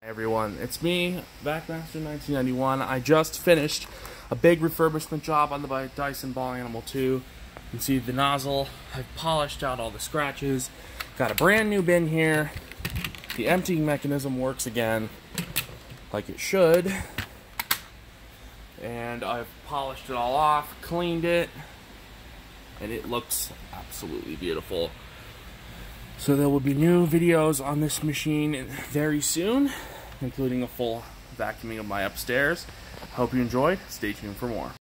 Hey everyone, it's me, Backmaster1991. I just finished a big refurbishment job on the Dyson Ball Animal 2. You can see the nozzle. I've polished out all the scratches. Got a brand new bin here. The emptying mechanism works again, like it should. And I've polished it all off, cleaned it, and it looks absolutely beautiful. So there will be new videos on this machine very soon, including a full vacuuming of my upstairs. Hope you enjoyed. Stay tuned for more.